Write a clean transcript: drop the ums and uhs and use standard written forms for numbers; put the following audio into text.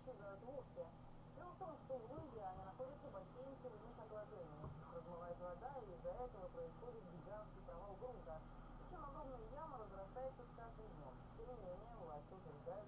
достигают вовсе. Дело в том, что в океане находится бассейн соляных отложений. Размывает вода, и из-за этого происходит гигантский провал грунта. Причем огромная яма разрастается с каждым днем. Тем не менее, власти утверждают,